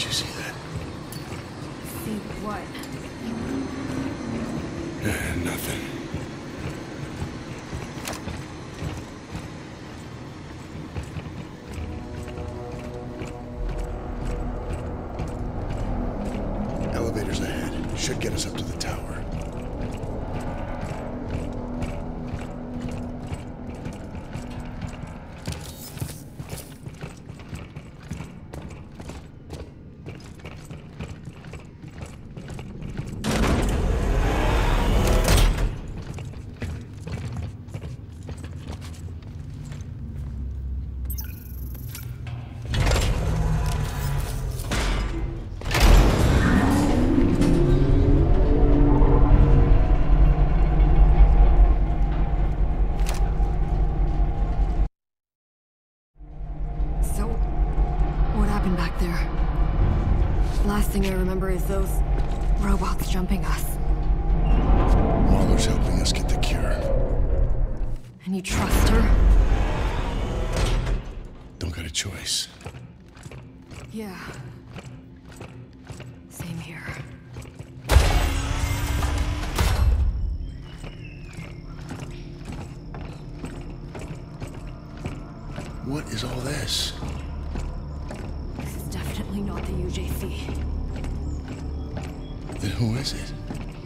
you see that? See what? Nothing. Elevators ahead. Should get us up to the tower. Last thing I remember is those robots jumping us. Mahler's helping us get the cure. And you trust her? Don't got a choice. Yeah. Same here. What is all this? This is definitely not the UJC. Then who is it?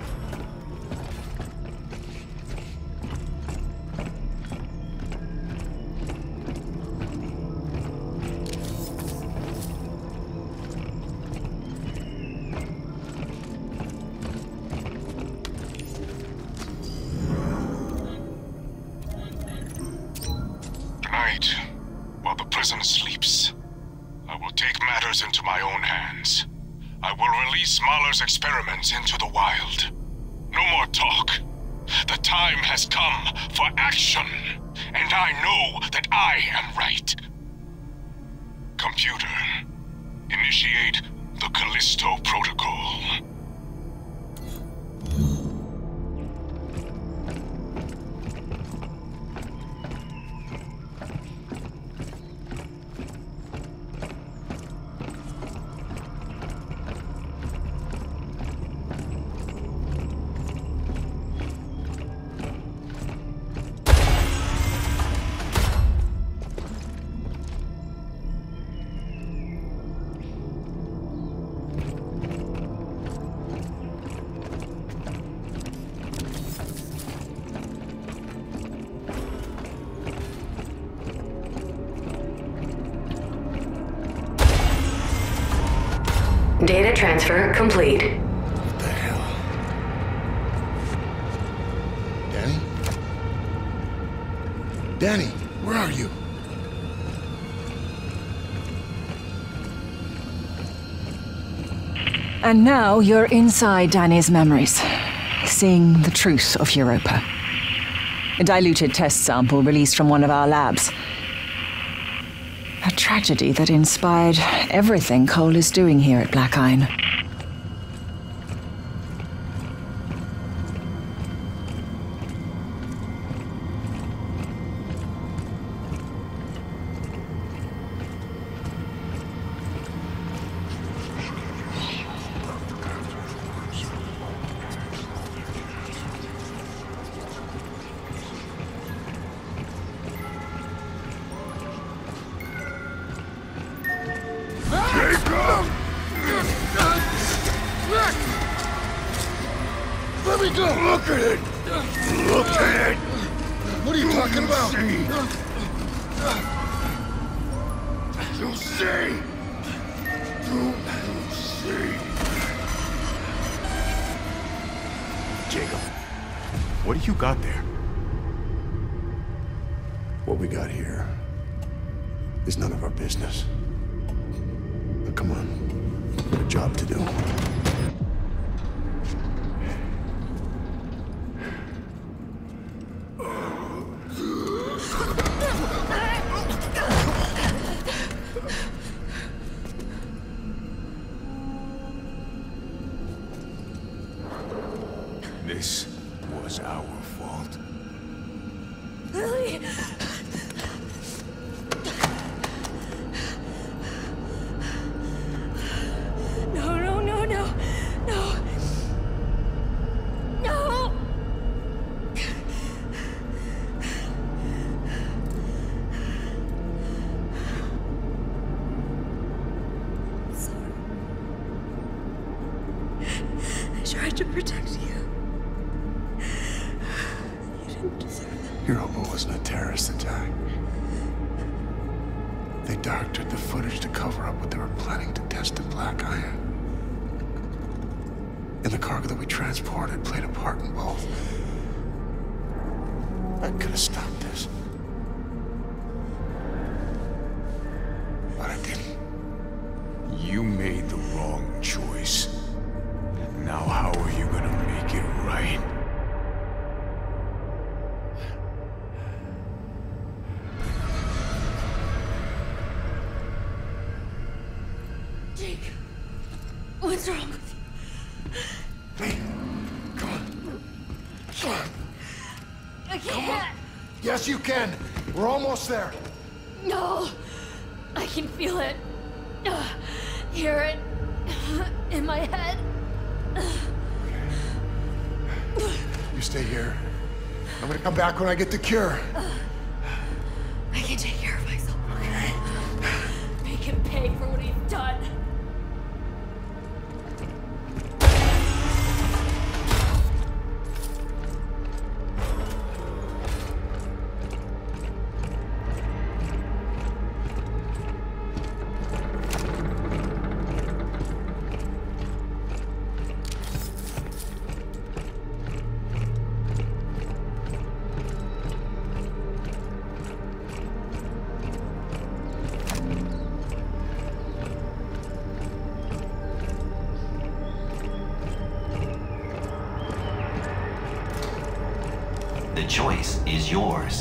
Tonight, while the prison sleeps, I will take matters into my own hands. I will release Mahler's experiments into the wild. No more talk. The time has come for action, and I know that I am right. Computer, initiate the Callisto Protocol. Data transfer complete. What the hell? Danny? Danny, where are you? And now you're inside Danny's memories, seeing the truth of Europa. A diluted test sample released from one of our labs. A tragedy that inspired everything Cole is doing here at Black Iron. Let me go! Look at it! Look at it! What are you talking about? You see? You see? Jacob, what do you got there? What we got here is none of our business. But come on, we've got a job to do. This was our fault. Lily! to protect you. You didn't deserve it. Europa wasn't a terrorist attack. They doctored the footage to cover up what they were planning to test in Black Iron. And the cargo that we transported played a part in both. I could have stopped this. But I didn't. You made the wrong choice. Now how are you gonna make it right? Jake, what's wrong with you? Hey, come on. Come on. I can't. Yes, you can. We're almost there. No, I can feel it. Hear it in my head. You stay here. I'm gonna come back when I get the cure. I can take care of myself, okay? Make him pay for what he's done. The choice is yours.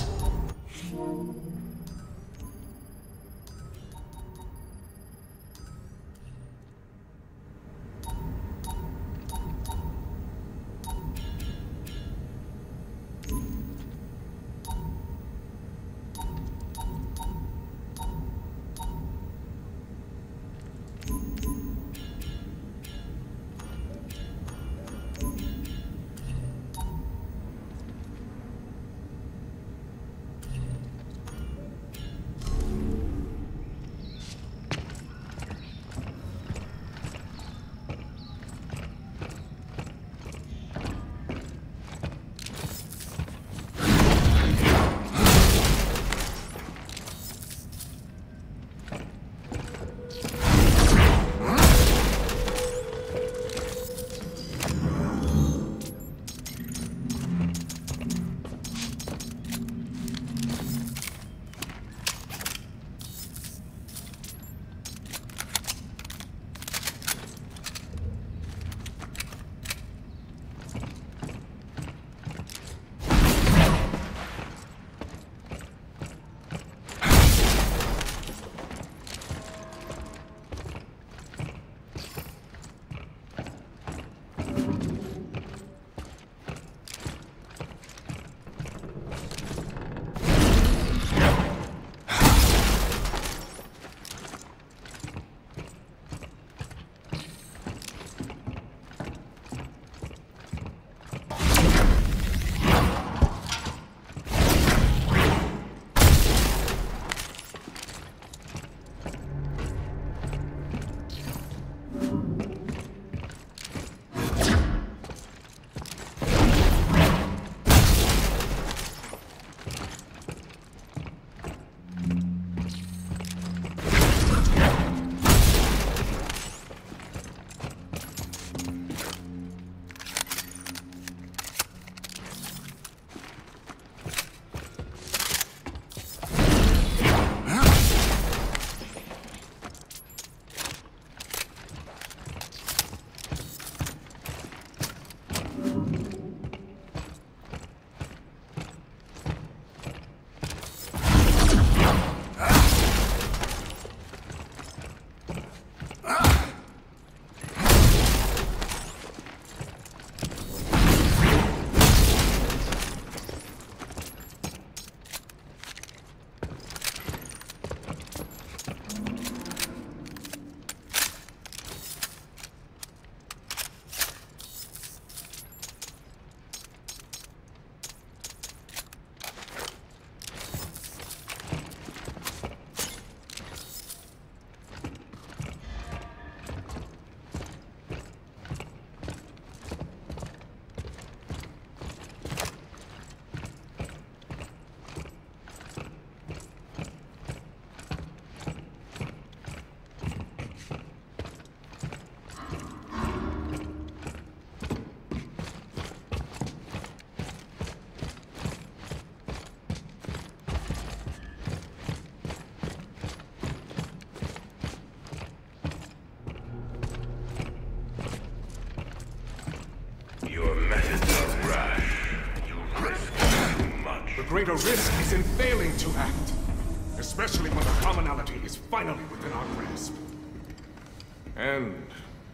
greater risk is in failing to act. Especially when the commonality is finally within our grasp. And...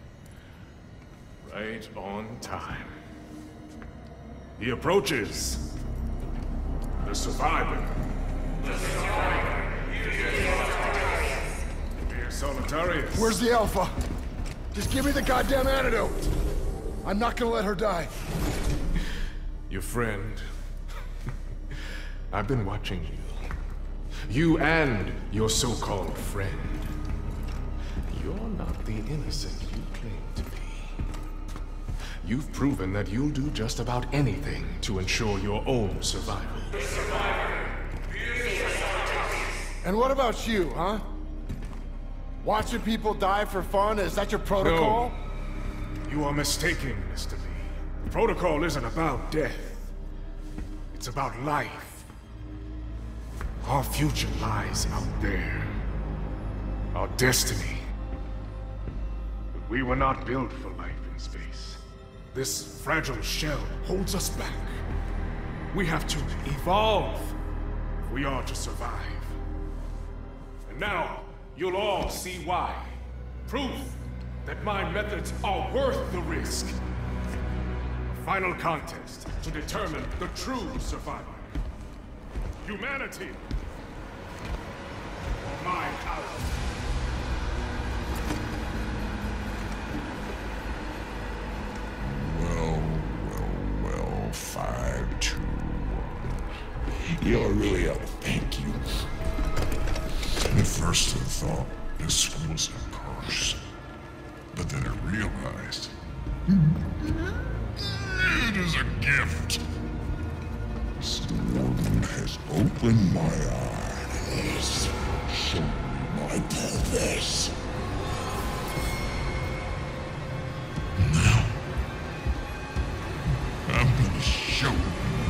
right on time. He approaches. The survivor. Dear Solitarius. Where's the Alpha? Just give me the goddamn antidote. I'm not gonna let her die. Your friend. I've been watching you. You and your so-called friend. You're not the innocent you claim to be. You've proven that you'll do just about anything to ensure your own survival. And what about you, huh? Watching people die for fun? Is that your protocol? No. You are mistaken, Mr. Lee. Protocol isn't about death. It's about life. Our future lies out there. Our destiny. But we were not built for life in space. This fragile shell holds us back. We have to evolve if we are to survive. And now, you'll all see why. Proof that my methods are worth the risk. A final contest to determine the true survivor. Humanity. Or my power. Well, 5, 2, 1. You're really up, thank you. At first I thought this was a curse, but then I realized it is a gift. Someone has opened my eyes, shown me my purpose. Now, I'm gonna show you.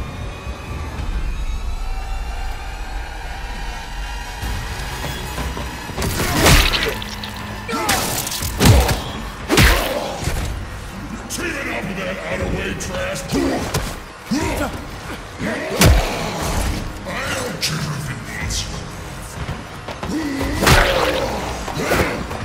Out-of-way trash. I don't care if it is.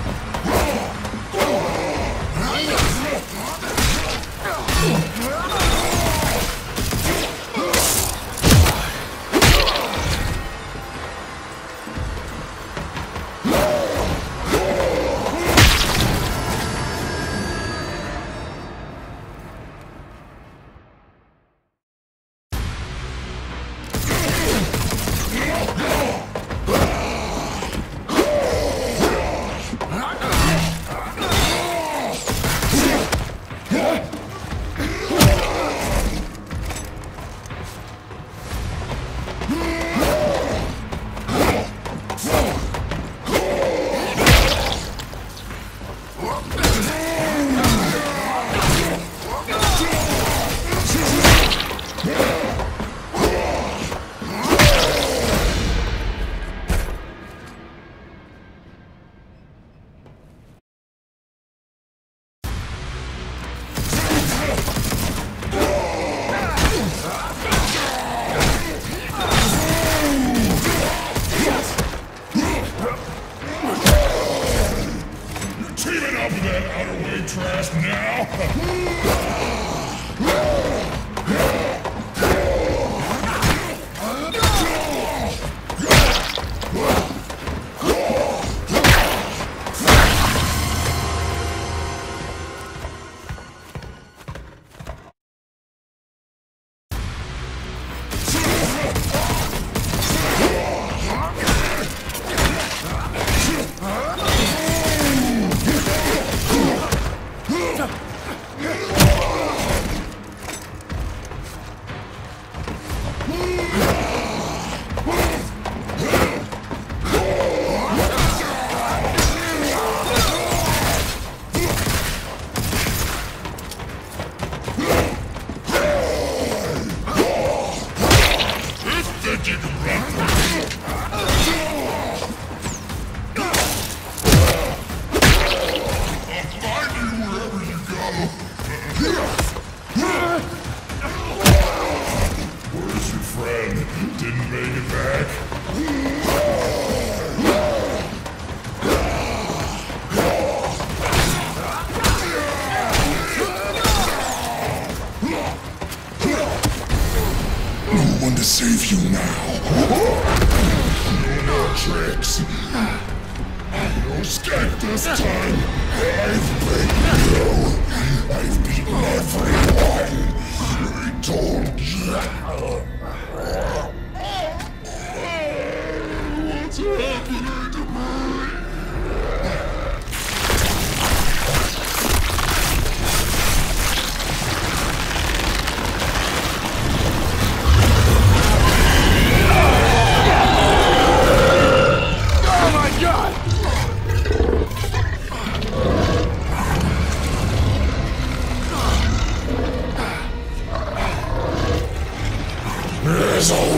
Didn't make it back. No one to save you now. No more tricks. No escape this time. I've beaten you. I've beaten everyone. I told you. What's happening to me? There's a